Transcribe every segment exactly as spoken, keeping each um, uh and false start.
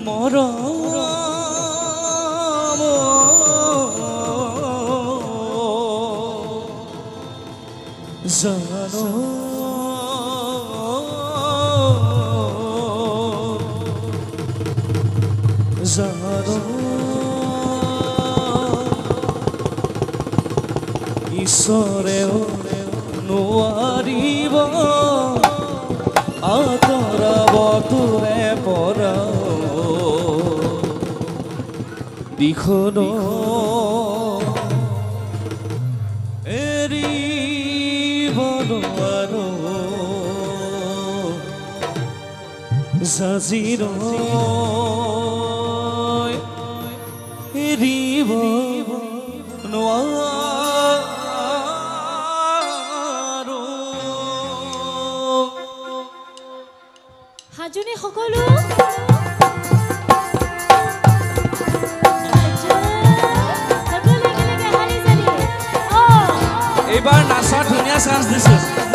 মৰম জানো জানো ঈশ্বৰেও নোৱাৰিব আঁতৰাব তোৰে পৰা দিখনো এৰিব নোৱাৰো জাজিৰ এৰিব নোৱাৰো হাজনী সকলো এইবাৰ নাচা ধুনীয়া চান্স দিছে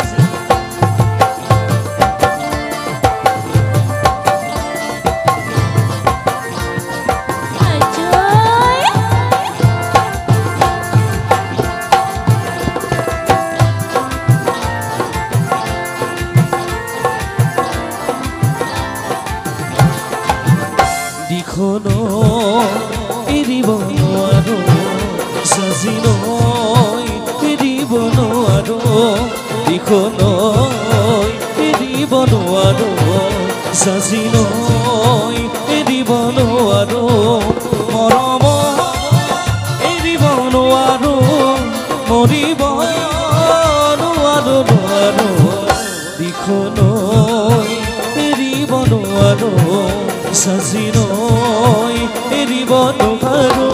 দিখনো এৰিব নোৱাৰো সাজিনো এৰিব নোৱাৰো দিখনো এৰিব নোৱাৰো সাজিনো এৰিব নোৱাৰো মৰম এৰিব নোৱাৰো মৰিব নোৱাৰো নোৱাৰো দিখনো এৰিব নোৱাৰো সাজিনো এৰিব নোৱাৰো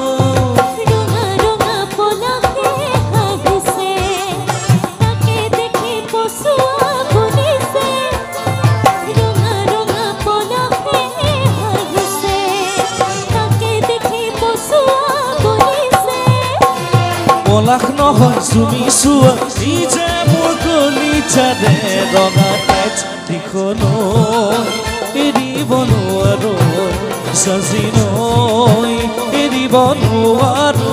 পলাশ নহয় চুমি চোৱা নিজে মোৰ কলিজাৰে ৰঙা টাইট দিখনো এৰিব নোৱাৰো সাজিনো এৰিব নোৱাৰো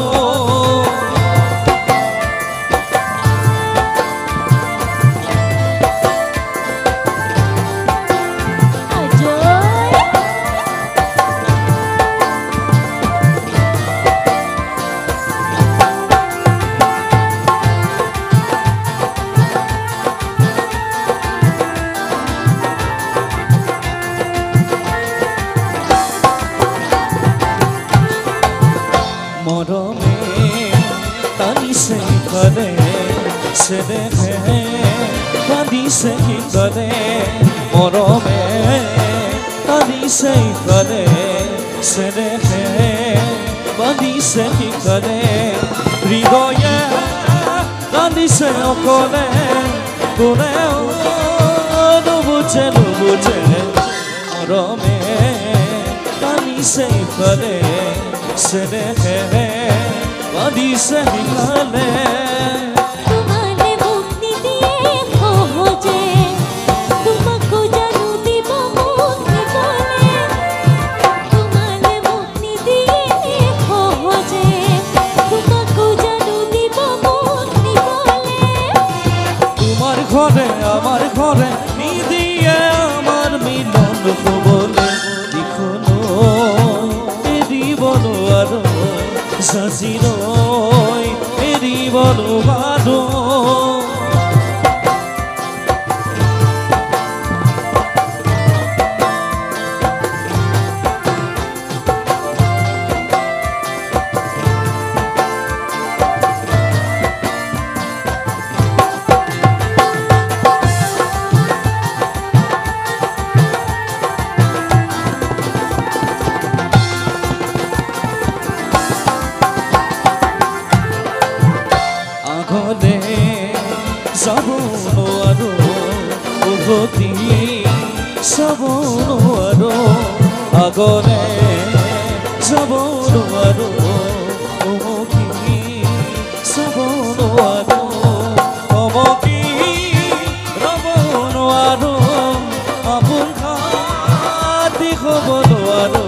মৰমে টানিছে কৰে চেনেহে বান্ধিছে কৰে মৰমে টানিছে কৰে চেনেহে বান্ধিছে কৰে হৃদয়ে কান্দিছে অকলে কোনেও নুবুজে নুবুজে মৰমে টানিছে কৰে সেনেহে বান্ধিছে হিমালে তোমালে মুক্তি দিয়ে সহজে তোমাকো জানো দিব মুক্তি বলে তোমালে মুক্তি দিয়ে সহজে তোমাকো জানো দিব মুক্তি বলে তোমার ঘরে আমার ঘরে নিদিয়ে আমার মিলন হবলে দিখনো এরিব নোৱাৰো সাজিনো এৰিব নোৱাৰো যাব নোৱাৰো উভতি চাব নোৱাৰো আগলে যাব নোৱাৰো উভতি চাব নোৱাৰো কমকি ৰ'ব নোৱাৰো আপোন খাতি হ'ব নোৱাৰো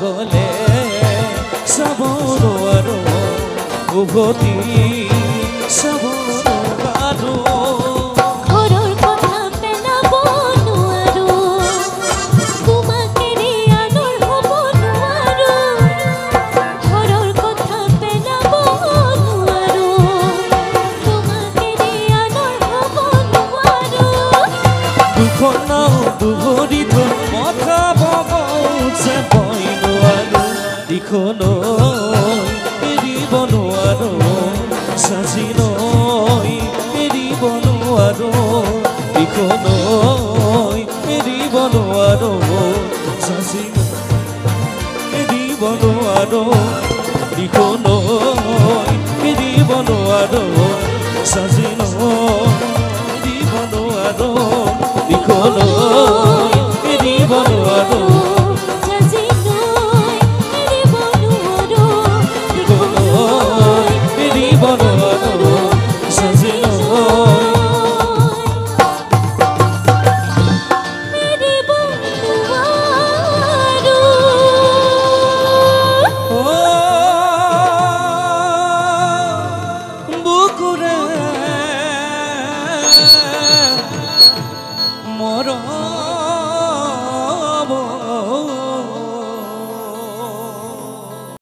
আগলে চাব নোৱাৰো উভতি চাব নোৱাৰো ঘৰৰ কথা পেলাব নোৱাৰো তোমাক এৰি আনৰ হ'ব নোৱাৰো ঘৰৰ কথা পেলাব নোৱাৰো তোমাক এৰি আনৰ হ'ব নোৱাৰো দুখনাও দুভৰি থৈ মথা বব যে মই নোৱাৰো দিখনৈ এৰিব নোৱাৰো সাজি নৈ এৰিব নোৱাৰো দিখনৈ এৰিব নোৱাৰো সাজি এৰিব নোৱাৰো দিখনৈ এৰিব নোৱাৰো সাজি নৈ এৰিব নোৱাৰো দিখনৈ এৰিব নোৱাৰো জাজি নৈ এৰিব নোৱাৰো দিখনৈ এৰিব নোৱাৰো সাজি নৈ এৰিব নোৱাৰো বুকুৰে মৰম